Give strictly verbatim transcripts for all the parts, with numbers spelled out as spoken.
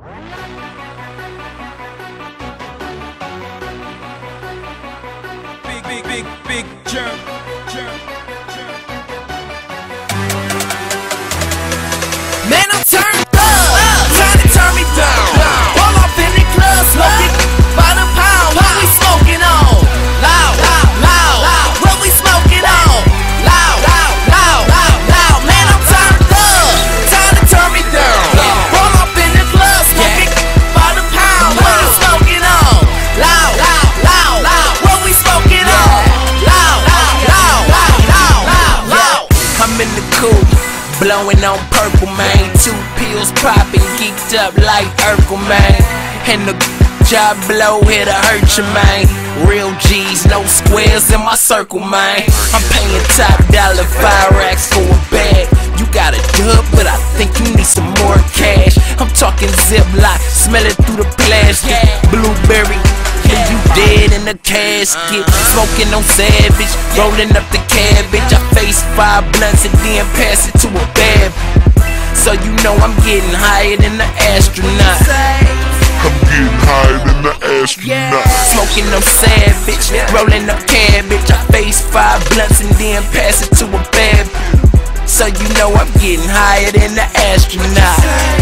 Big, big, big, big germ, germ, germ. Man, I'm turned up, trying to turn me down. All up in the club, smoking by the pound. What we smoking on? Loud, loud, loud, loud. What we smoking on? Loud, loud, loud, loud, loud. Man, I'm turned up, trying to turn me down. All up in the club, smoking by the pound. What we smoking on? Loud, loud, loud, loud. What we smoking on? Loud, loud, loud, loud, loud, loud, loud. I'm in the coupe, blowing on purple, man. Two pills popping, geeked up like Urkel, man. And the job blow here to hurt you, man. Real G's, no squares in my circle, man. I'm paying top dollar, five racks for a bag. You got a dub, but I think you need some more cash. I'm talking Ziploc, smell it through the plastic. Blueberry, yeah, you dead in the casket. Smoking on Savage, rolling up the cabbage. I face five blunts and then pass it to a bad. So you know I'm getting higher than the astronaut. I'm getting higher than the astronaut. Smoking on Savage, rolling up cabbage. I face five blunts and then pass it to a bad. So you know I'm getting higher than the astronaut.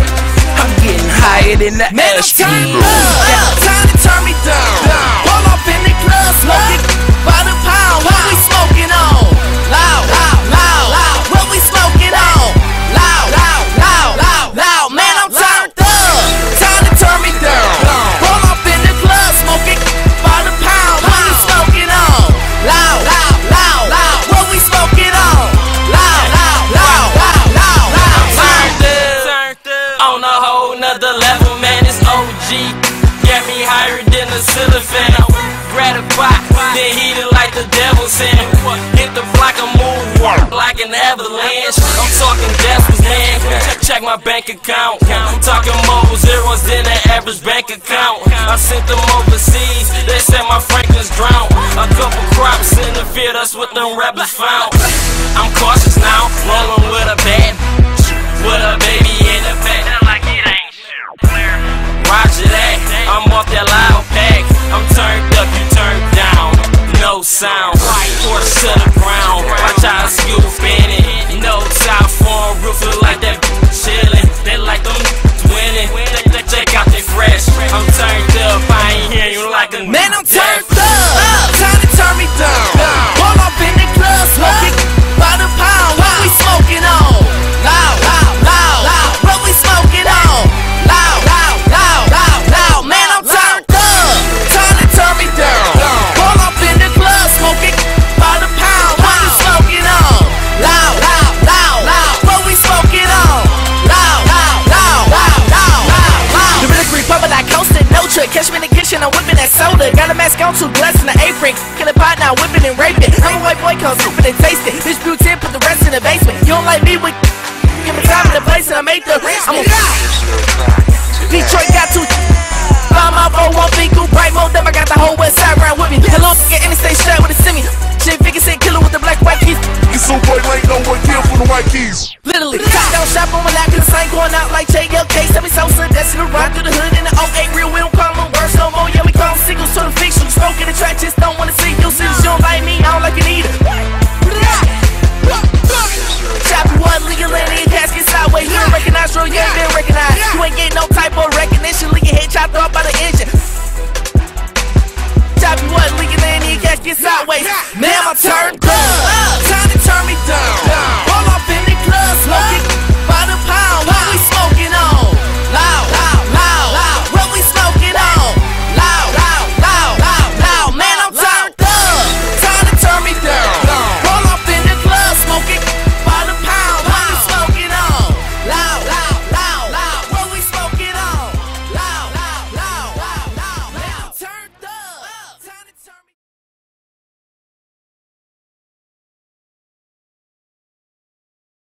I'm getting higher than the Man, astronaut. Man, I'm turning up, time to turn me down. All up in the club, smoking by the pound. What we smoking on? Loud, loud, loud, loud. What we smoking on? Loud, loud, loud, loud, loud. Man, I'm turned up, time to turn me down. All up in the club, smoking by the pound. What we smoking on? Loud, loud, loud, loud. What we smoking on? Loud, loud, loud, loud, loud, loud. Turned up, on a whole nother level, man. It's O G. Got me higher than a ceiling fan. Gratified, then heated like the devil's hand. Hit the block and move like an avalanche. I'm talking decimals, man. Check, check my bank account. I'm talking more zeros than the average bank account. I sent them overseas, they said my Franklin's drowned. A couple crops in the field, that's what them rebels found. I'm cautious now, rolling with a bad with a baby in the back. Like it ain't shit. Roger that, I'm off that loud pack. I'm turned up, you turned down. No sound, horse to the ground. Watch how I scoop in it. No top form, roof look like that chillin'. They like them winning. They, they check out they fresh. I'm turned up, I ain't hear you like a Man, I'm turned up, time to turn me down. All up in the club, smoking by the pound. What we smoking on? Loud, loud, loud, loud. What we smoking on? Loud, loud, loud, loud, loud. Man, I'm turned up, time to turn me down. All up in the club, smoking by the pound. What we smoking on? Loud, loud, loud, loud. What we smoking on? Loud, loud, loud, loud, loud, loud, loud. Dominican Republic, I coasted, no trick. Catch me in the kitchen, I'm whipping that soda. Got a mask on, two glass in the apron. Kill a pot now, whipping and raping. I'm a white boy, cause scooping and tasting. Bitch, Butane, put the rest in the basement. You don't like me with give me time in the place and I make the I'm a Detroit got two. Find my phone, one big, bright mode, them I got